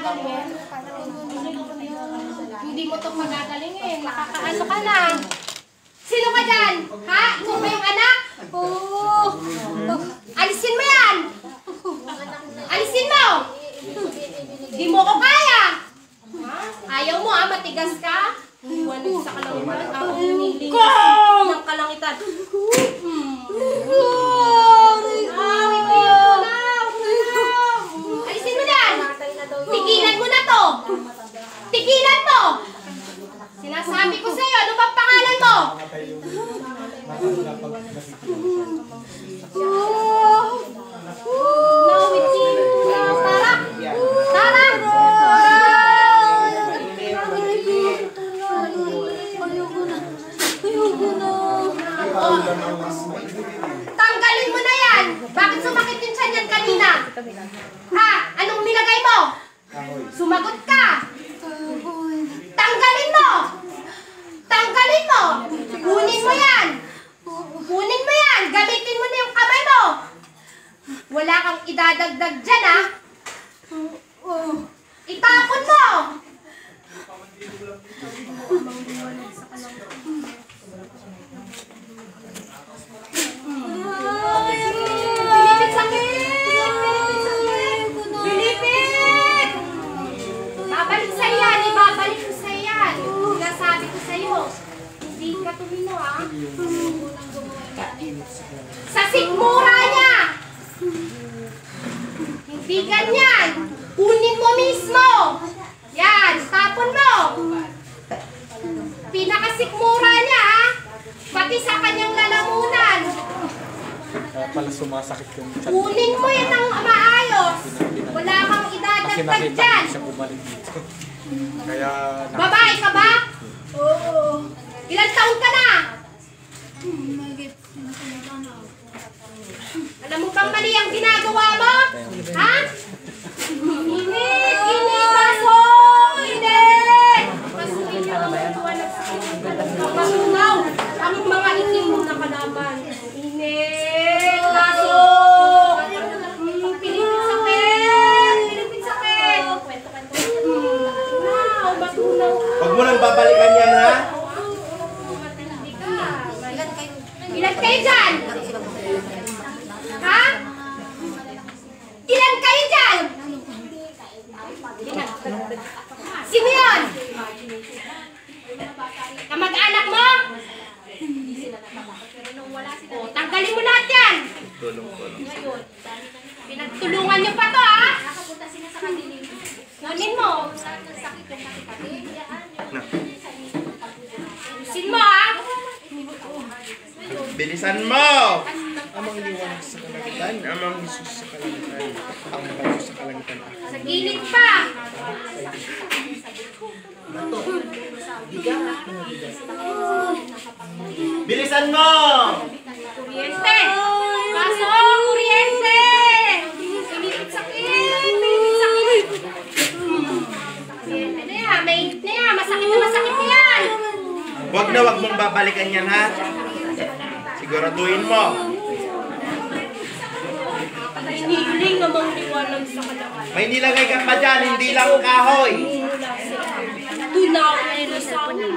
Hindi mo ito magagalingin. Nakakaano ka na. Sino ka dyan? Ha? Ikaw ba yung anak? Oo. Alisin mo yan. Alisin mo. Di mo ko kaya. Ayaw mo matigas ka. Iwanan sa kalangitan. Ako nilinis ng kalangitan. Alisin mo yan. Tigilan mo na to. Tigilan mo. Sinasabi ko sa'yo, ano bang pangalan mo? Tara! Tara! Tanggalin mo na yan! Bakit sumakit yung tiyan yan kanina? Ha? Anong nilagay mo? Sumagot ka! Tanggalin mo! Tanggalin mo! Kunin mo yan! Kunin mo yan! Gamitin mo na yung kamay mo! Wala kang idadagdag dyan, ha? Itapon mo! Bilipit sakit! Bilipit! Babalik sa'yo yan! Ibabalik ko sa'yo yan! Nasabi ko sa'yo, hindi ka tumino, ha? Sa sikmura niya! Hindi ganyan! Kunin mo mismo! Yan! Tapon mo! Pinakasikmura niya, ha? Pati sa kanyang lalamunan! Kaya pala sumasakit yung chat. Kunin mo yan ng maayos! Wala kang idadagdag dyan! Siya bumalik dito. Kaya... Babae ka ba? Oo. Ilang taon ka na? Alam mo bang mali ang ginagawa mo? Ha? Init! Init! Baso! Init! Pasukin niyo ang matuwalag sa pasunaw ang mga itim mo na kalaban. Init! Baso! Pilipit sakit! Pilipit sakit! Wow! Batunaw! Huwag mo nang babalikan yan, ha? Ilan kayo dyan? Ha? Ilan kayo dyan? Sino yun? Kamag-anak mo? O, tanggalin mo lahat yan. Pinagtulungan nyo pa to, ha? Kunin mo. Usin mo, ha? Bilisan mo! Amang liwanag sa kalangitan, amang Jesus sa kalangitan, ang bago sa kalangitan. Sa gilid pa. Bilisan mo! Kuryente! Kaso, kuryente! Pinipit sakit! Pinipit sakit! Kuryente na yan! Mainit na yan! Masakit na yan! Huwag na huwag mong babalikan yan, ha? Siguraduhin mo. Hinihiling namang liwanag sa kalaman. May nilagay ka pa dyan, hindi lang kahoy. Tunaw na rin sa amin.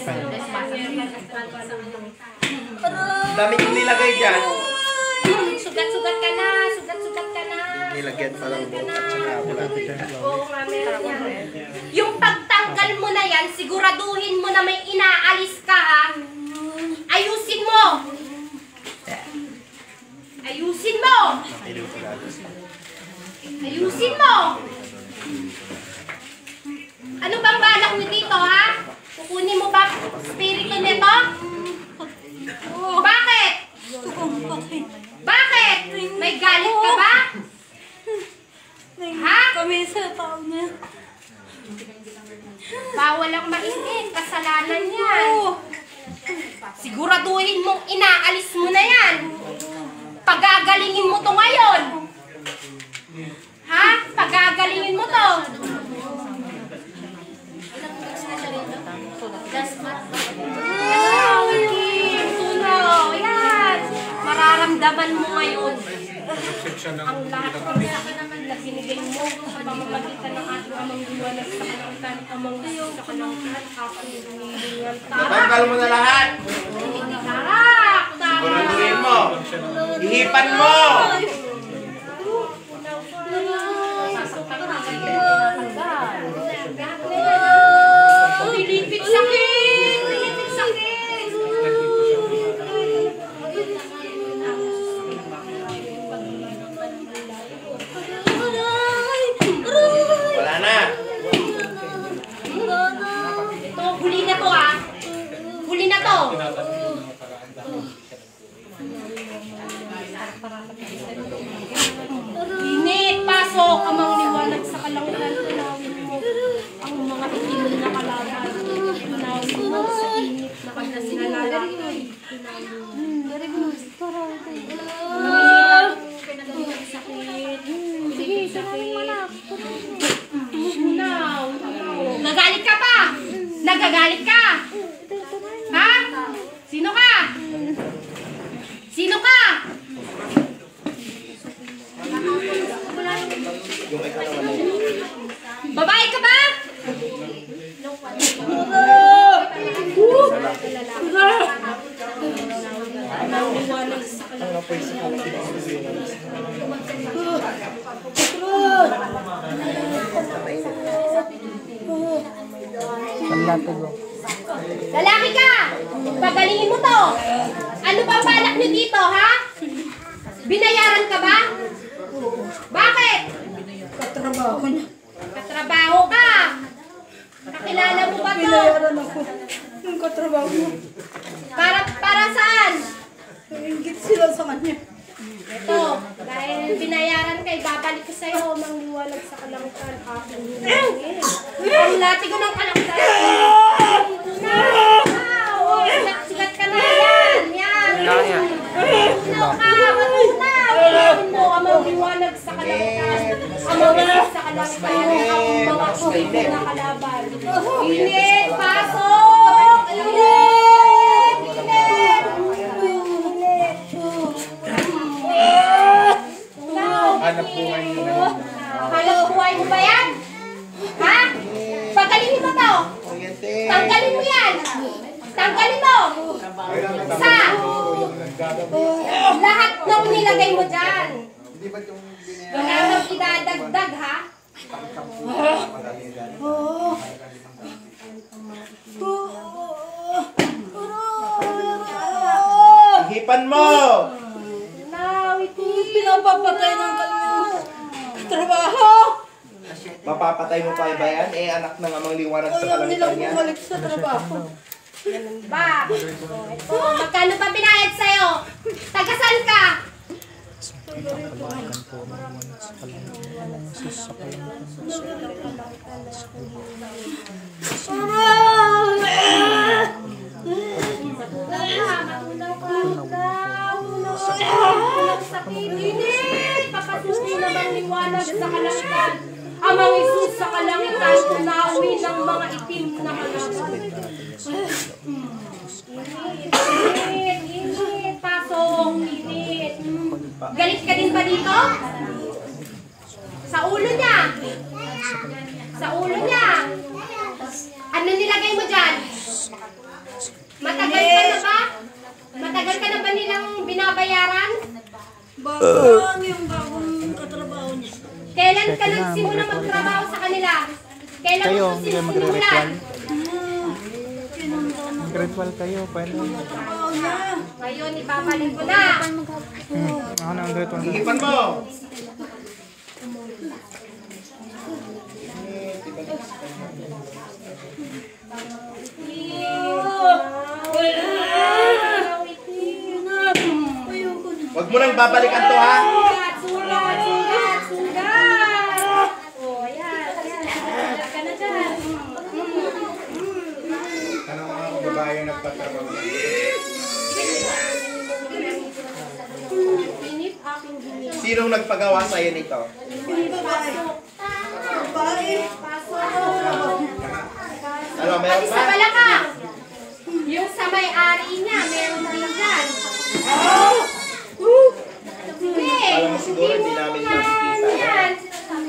Ang dami yung nilagay dyan. Sugat-sugat ka na! Sugat-sugat ka na! Nilagyan pa lang buhok at saka wala. Oo nga, meron yan. Yung pagtanggal mo na yan, siguraduhin mo na may inaalis ka, ha? Ayusin mo! Ayusin mo! Ayusin mo! Ano bang balak mo dito, ha? Kukunin mo ba spirito nito? Bakit? Bakit? May galit ka ba? Ha? Kami sa tao niya. Bawal ang mainit. Kasalanan yan. Siguraduhin mong inaalis mo na yan. Pagagalingin mo to ngayon. Ha? Pagagalingin mo to. Tunaw. Yan. Mararamdaman mo ngayon. Ang lahat ko binigay mo sa pamamagitan ng ating amang liwanag sa kalangitan, amang Diyos sa kalangitan, aking hinihingan. Tanggal mo na lahat. Tarak! Siguraduhin mo. Ihipan mo. Pilipit sakit! Pilipit sakit! Wala na. Ito, huli na to ah. Huli na to. Init, pasok, amang liwanag sa kalangitan, tunawin mo ang mga itim na kalaban. Tunawin mo sa init na kanalalaki. Nagagalit ka pa? Nagagalit ka? Ha? Sino ka? Sino ka? Babae ka ba? Lalaki ka! Pagalingin mo to! Ano ba balak nyo dito, ha? Binayaran ka ba? Bakit? Katrabaho niya. Katrabaho ka! Kakilala mo ba to? Binayaran ako. Yung katrabaho niya. Para saan? Ingit sila sa kanya. Ito, dahil binayaran ka, babalik ko sa'yo mang liwanag sa kalangitan. Aking hinihingin. Ang latigo ng kalangitan. Sigat ka na yan. Yan. Matunaw ka. Matunaw. Ilawin mo amang liwanag sa kalangitan. Amang liwanag sa kalangitan. Ang mga kulit na kalaban. Init. Pasok. Init. Init. Hanap buhay mo na. Hanap buhay mo ba yan? Ha? Pagalingin mo to. Tanggalin mo yan. Tanggalin mo. Sa lahat ng nilagay mo dyan. Wala kang idadagdag, ha? Ihipan mo. Pinapapatay ng kanyang trabaho. Mapapatay mo pa ba yan? Eh, anak ng amang liwanag sa Ayaw nilang kalangitan yan. bumalik sa trabaho. Ba? Ito, magkano pa binayad sa'yo? Tagasan ka? Papasukin na bang liwanag sa kalangitan? Amang Isus sa kalangitan, tunawi ng mga itim na kalaban. Init, init, pasok, init. Galit ka din ba dito? Sa ulo niya. Sa ulo niya. Ano nilagay mo dyan? Matagal ka na ba? Matagal ka na ba nilang binabayaran? Bago lang yung bagong katrabaho niya. Kailan ka nagsimula magtrabaho sa kanila? Kailan Kayo, mo hindi kayo sinusimulan? magre-ritual? Pinuntahan ako. Mag-ritual kayo, paano? Trabaho niya. Ngayon, ibabalik ko na. Ako na ang ritual. Ihipan mo. Huwag mo nang babalikan to, ha? Sugat, sugat, sugat, sugat. O, ayan, ayan. Sugat ka na dyan. Ano mga kababayan nagpatrabaho? Init, aking ginit. Sinong nagpagawa sa'yo nito? Pasok. Babae. Pasok. Ano, meron Alis pa? na pala ka. Yung sa may-ari niya, meron din dyan. Sige. Alam mo siguro, hindi namin Yan, nakikita. yan.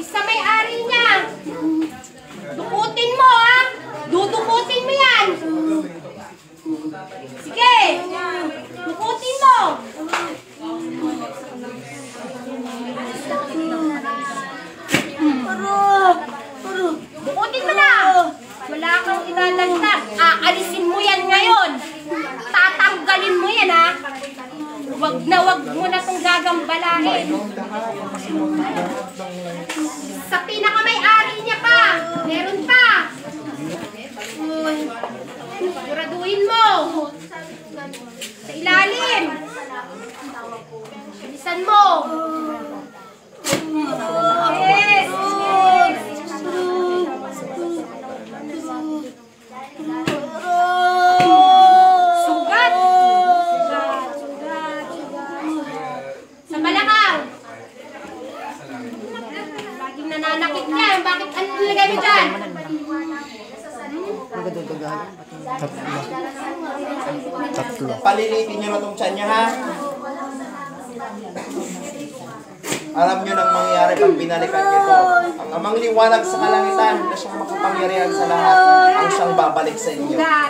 Sa may-ari niya. Dukutin mo, ha? Dudukutin mo yan. Sige. Dukutin mo. Dukutin mo na. Wala kang idadagdag. Aalisin mo yan ngayon. Tatanggalin mo yan, ha? Wag mo na itong gagambalain. Sa pinakamay-ari niya pa. Meron pa. Siguraduhin mo. Sa ilalim. Bilisan mo. Yes. Sugat. Sa balakang. Laging nananakit yan. Bakit ano nilagay mo dyan? Tatlo. Palilitin nyo na itong tiyan niya, ha? Alam nyo nang mangyayari pag binalikan nyo ito. Ang amang liwanag sa kalangitan na siyang makapangyarihan sa lahat ang siyang babalik sa inyo. Sugat.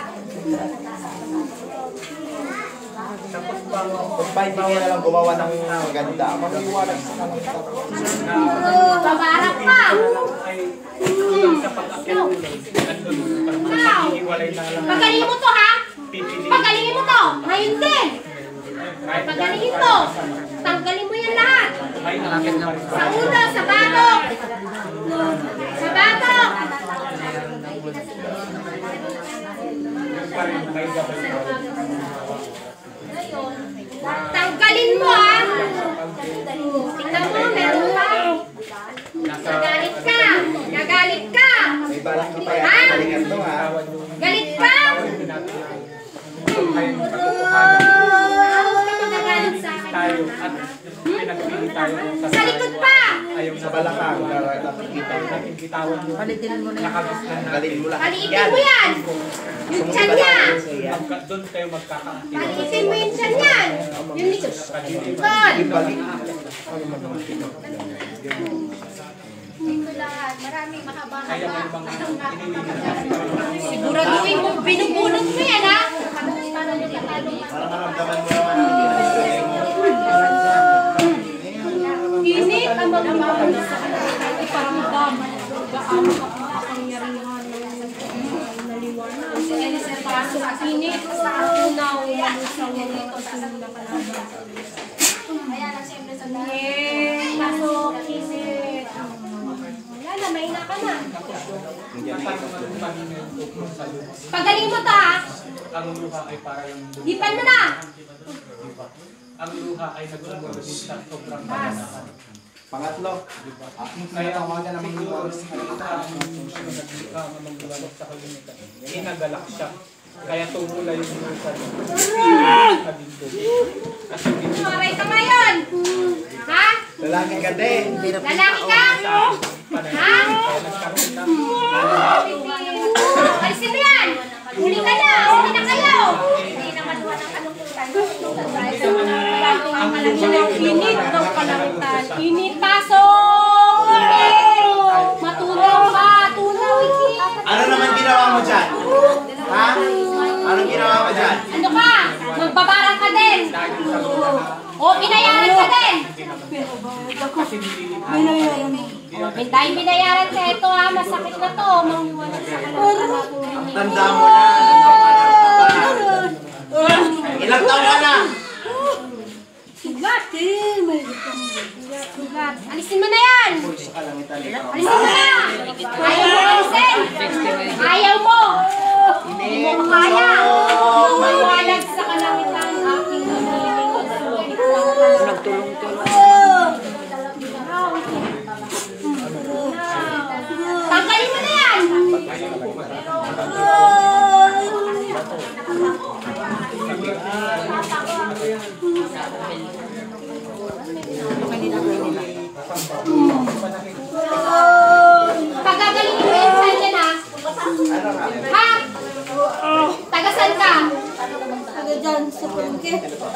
Kung ba hindi nyo na lang gumawa ng maganda, amang liwanag sa kalangitan. Babarang pa. Now, pagalingin mo to, ha? Pagalingin mo to. Ngayon din. Pagalingin to. Tanggalin mo yan lahat. Sa ulo, sa batok. Sa batok. Tanggalin mo, ha? Tingnan mo, meron pa. Nagalit ka. Nagalit ka. May balak ka pa yan. Ha? Galingan to, ha? Galit ka? Nagalit sa akin. Sa likod pa. Sa balakang, nakikita mo. Palitin mo na yan. Galin mo lahat. Paliitin mo yan. Yung tiyan niya. Doon kayo magkakaati. Paliitin mo yung tiyan niyan. Yung likod. Ibalik. Kaya may bang Siguraduhin mo, binubunot mo yan, ha? Parang maramdaman mo naman ang Init ang magmamahal sa kanya. Iparamdam. Gaano ka kapangyarihan ng naliwanag. Pasok init sa unaw. Malusawang kasunod na kalaban. Pasok init. Wala na, mahina ka na. Pagaling mo to, ha? ang luha ay para lang Hipan mo na! ang luha ay nagmumula sa sobrang kaganahan. Pangatlo. Kaya tawagan naman yung oras sa kalimutan naglikha ng magbulalok sa kalimutan. Inagalak siya. Kaya tumula yung lusa sa ginto. Kasi ginto Aray ka ngayon! Ha? Lalaki ka din. Lalaki ka? Ha? Alisin mo yan! Huli ka na! Huli na kayo! Init ng kalangitan. Init pasok! Matunaw ka! Tunaw! Ano naman ginawa mo dyan? Ha? Anong ginawa mo dyan? Ano ka? Magbabarang ka din! O, binayaran ka din! Dahil binayaran ka ito, ha? Masakit na to. Manghiwalag sa kalangitan. Tanda mo na. Ilang taon ka na? Sugat! Sugat! Alisin mo na yan! Alisin mo na! Ayaw mo alisin! Ayaw mo! Hindi mo kaya! Maliwanag sa kalangitan aking namiling pagsulit sa kalangitan. Tanggalin mo na yan! Pagagalingin mo yung saan yan, ha? Ha? Tagasan ka? dyan sa palengke.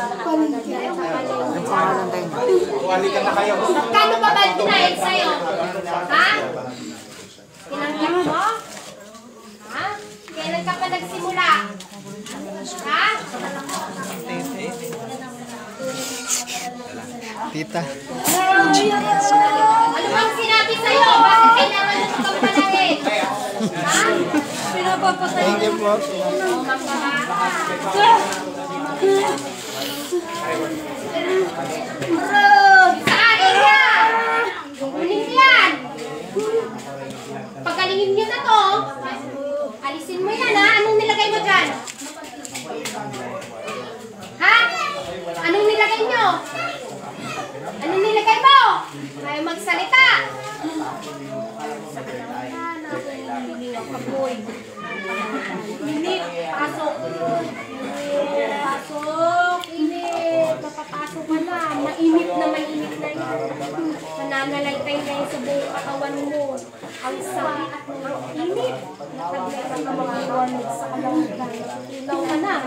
Wali ka na kayo. Magkano ba ba binayad sa'yo? Ha? Tinanggap mo? Ha? Kailan ka pa nagsimula? Ha? Tita. Ano bang sinabi sa'yo? Bakit kailangan mo itong panalin? Ha? Pinapapatay. Thank you po. Saan niya? Kukunin mo yan. Pagalingin niyo na to. Alisin mo yan ha. Anong nilagay mo dyan? Ha? Anong nilagay nyo? Anong nilagay mo? Ayaw magsalita. Init. Pasok. Pasok. Init. Papapasok ka na. Mainit na mainit na yun. Nananalaytay na yun sa buong katawan mo. Ang sakit. Ang init. Nagmeron ka mag-iwanag sa kalangitan. Ilaw ka na.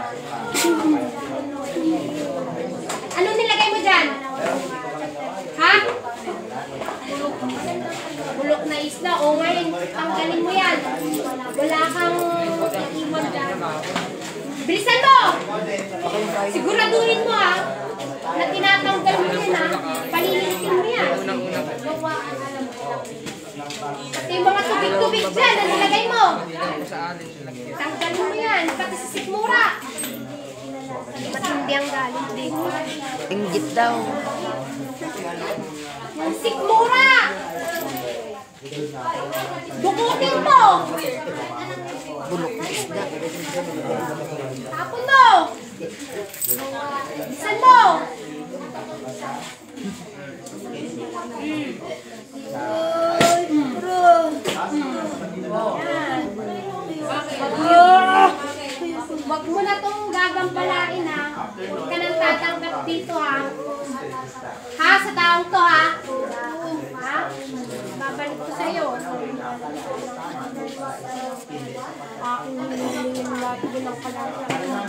Anong nilagay mo dyan? Ha? Bulok na isla. O ngayon, tanggalin mo yan. Wala kang iiwan dyan. Bilisan mo! Siguraduhin mo ha. Na tinatanggal mo yan ha. Palilinisin mo yan. Pati yung mga tubig-tubig dyan, ano nilagay mo? Tanggal mo yan. Pati sa sikmura. Matindi ang galit dito. Inggit daw. Yung sikmura! Bukutin mo! Bulok na isda. Tapon mo! Bisan mo! Wag mo na tong gagampalain ha. Huwag ka nang tatanggap dito ha. Ha? Sa taong to ha? Ha? Babalik ko sa'yo. Nililingin natin din ang kalagayan.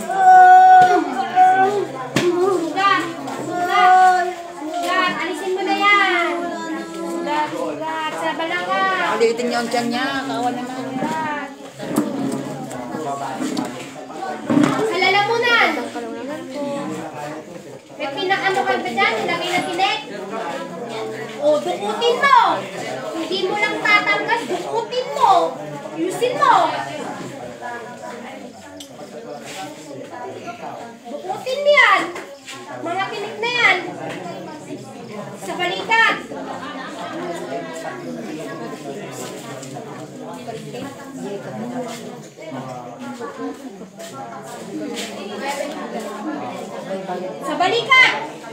Sugat! Sugat! Sugat! Alisin mo na yan! Sugat! Sugat! Sa balanga! Palitin niyo ang tiyan niya. Kawan naman. Sugat! Sa lalamunan! May pinakano ka ba dyan? Nilagay na tinik? O, dukutin mo! Hindi mo lang tatanggas, dukutin mo! Ayusin mo! Dukutin mo yan! Mga tinik na yan! Sa balikat! Sa balikat!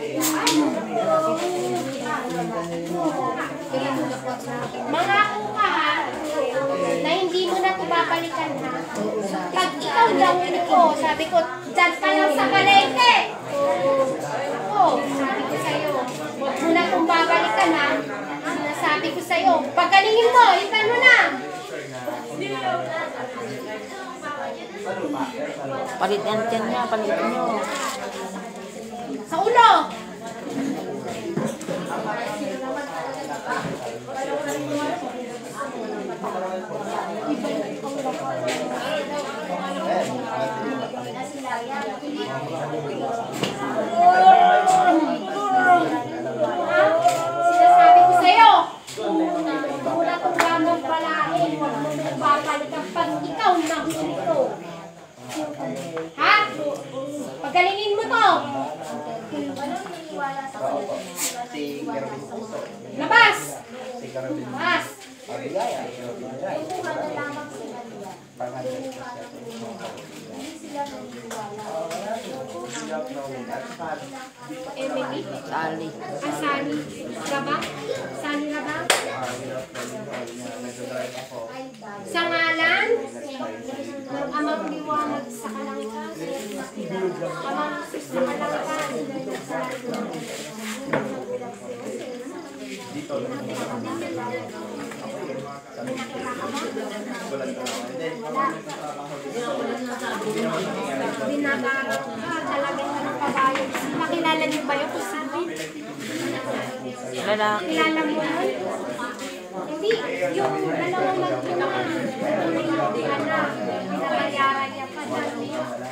Mangako ka ha, na hindi mo na ito babalikan ha. Pag ikaw gawin ko, sabi ko, dyan ka lang sa palengke. Oo, sabi ko sa'yo, huwag mo na itong babalikan ha. Sinasabi ko sa'yo, pagalingin mo, itan mo na. Palitin ang tiyan niya. Palitin niyo. Sa ulo. Sinasabi ko sa'yo, mula itong gamang palain, huwag mo nang papalikan pag ikaw nahuli ito. Ha? Pagalingin mo to. Labas! Labas! Emily? Sali. Sani? Raba? Sani Raba? Sa ngalan ng amang liwanag sa kalangitan, amang Isus sa kalangitan, binabarat ka, talagang nagpabayad. Makilala niyo ba yung kusipin? Lalaki. Kilala mo yun? Hindi, yung dalawang nagtuna. Yung anak, pinabayaran niya pa dati.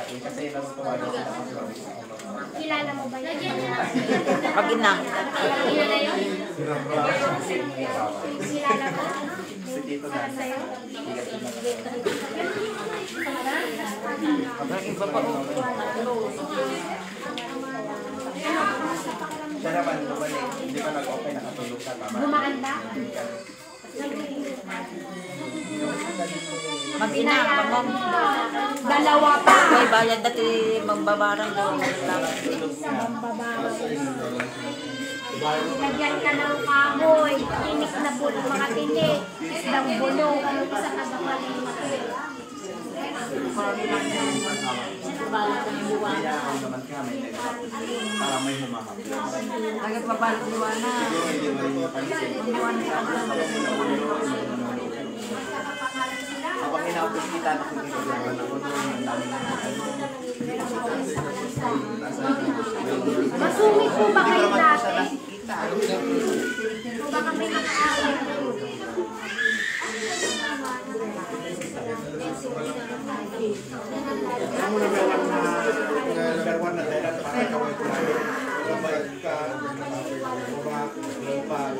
Kilala mo ba yun? Pag ina. Kilala yun? Kilala mo? Para sa'yo? Ang iba pa oh. Siya naman, hindi pa nag-okay, nakatulog ka, tama? Gumaan ba? Mag-ina, pamam. Dalawa pa. May bayad dati magbabarang daw. Lagyan ka ng kahoy, tinik na po ng mga tinik, isdang bulong, sa kagapaling Para may humahaplas. Agad papalit liwana. Siguro hindi mo rin mapansin. Habang inaupos kita, nakikita ko na doon ang dami ng Masungit po ba kayo siya dati? nakikita. O baka may nakakawin kayo? Ang number one na dahilan para kaway ko namin. Mabayad ka, lupag,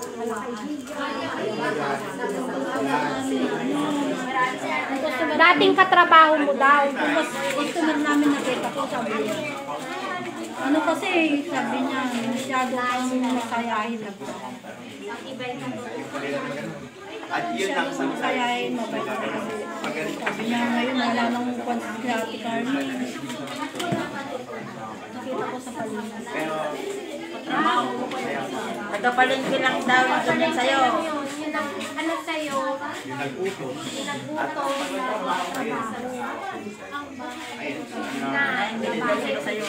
Dating katrabaho mo daw. Tapos customer namin nakita ko, sabi niya. Ano kasi, sabi niya, masyado kang masayahin. At yun ang sa Masayahin mo ba? Sabi niya, ngayon wala nang quantity karne. Nakita ko sa palinas. pero Nagkapalengke lang daw yung ganyan sa'yo. Yun ang ano sa'yo, yung nag-uto. pinagbuto na trabaho. Na, Nagkapalengke sa'yo.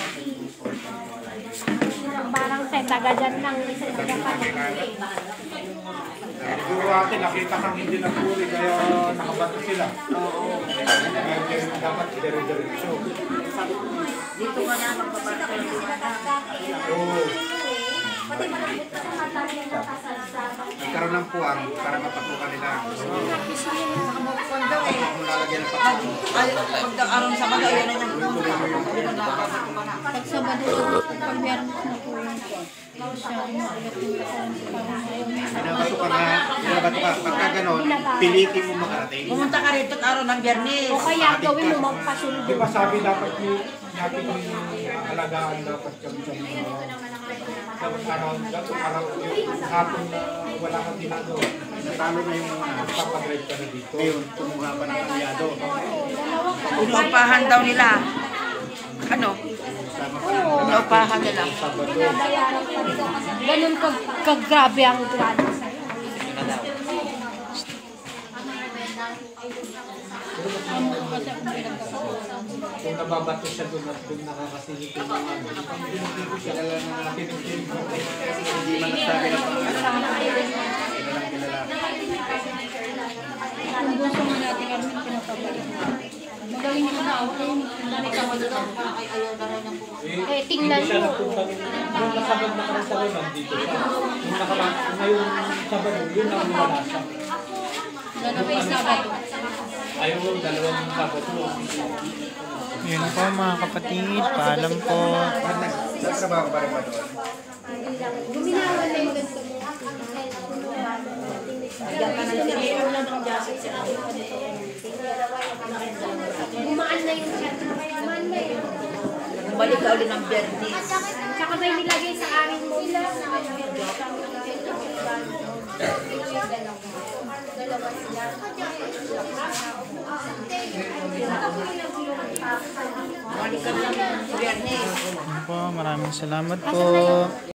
parang sa taga dyan lang, isa taga palengke. Siguro ate, nakita kang hindi nagpuri kaya nakabato sila. Kaya dapat dire-diretso. Dito ka na magpapasok. Oo. Pati malapit na sa mata niya nakasalsama. Nagkaroon ng puwang para mapatukan nila. Kondo eh. Kung lalagyan ng patukan. Ay, pagkakaroon sa mga yun na yung Pag Sabado, pag Biyernes na po yun, siya umakyat yung parang ayaw niya. Binabato ka na, binabato ka. Pagka ganon, pilitin mo makarating. pumunta ka rito at araw ng Biyernes. O kaya gawin mo magpasundo. Di ba sabi dapat natin yung alagaan dapat kami sa mga araw yung hapon na wala kang ginagawa. Natalo na yung mga Papadrive ka na dito. ngayon, kumuha pa ng kalyado. Inuupahan daw nila. Ano? Inuupahan nila. Binabayaran pa rin. Ganun kagrabe ang grado sa'yo. Kung nababato siya doon at doon nakakasilip yung mga ano, hindi ko siya alam na pinagpilig mo. Hindi man nagsabi ng pangalan. Kilalang kilala. Kung gusto mo natin kami pinapabalik. Magaling naman na ako. Eh, tingnan Siya mo. nagpunta nung nasabag na kami sa Ronan, dito siya. Ngayon Sabado, yun ang wala siya. Gano'n pa yung Sabado. Ayun, dalawang Sabado. Yun po mga kapatid, paalam po. Nagtrabaho ba rin ba doon? Guminawa na yung ganito mo. Gumaan na yung chat. Gumaan na yun. Balik ka ulit ng Biyernes. Tsaka may nilagay sa amin mo. Balik ka ng Biyernes. Yun po, maraming salamat po.